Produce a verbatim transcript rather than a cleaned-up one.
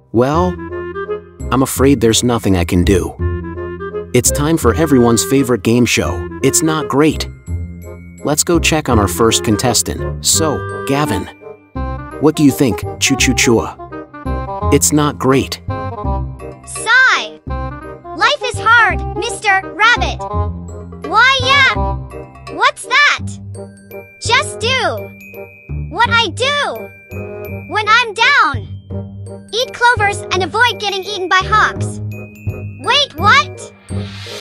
Well, I'm afraid there's nothing I can do. It's time for everyone's favorite game show, It's Not Great. Let's go check on our first contestant. So, Gavin, what do you think, Choo-Choo-Chua? It's not great. Sigh! Life is hard, Mister Rabbit. Why, yeah! What's that? Just do what I do when I'm down. Eat clovers and avoid getting eaten by hawks. Wait, what?